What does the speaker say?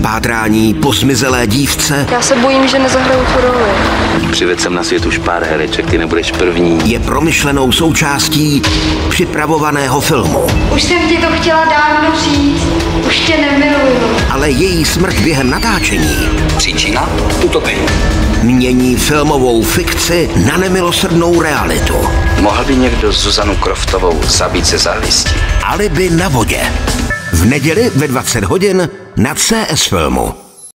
Pátrání po zmizelé dívce. Já se bojím, že nezahraju tu roli. Přivedl jsem na svět už pár hereček, ty nebudeš první. Je promyšlenou součástí připravovaného filmu. Už jsem ti to chtěla dávno říct. Už tě nemiluju. Ale její smrt během natáčení Příčina? Utopení. mění filmovou fikci na nemilosrdnou realitu. Mohl by někdo Zuzanu Kroftovou zabít se závisti? Alibi na vodě. V neděli ve 20 hodin na CS Filmu.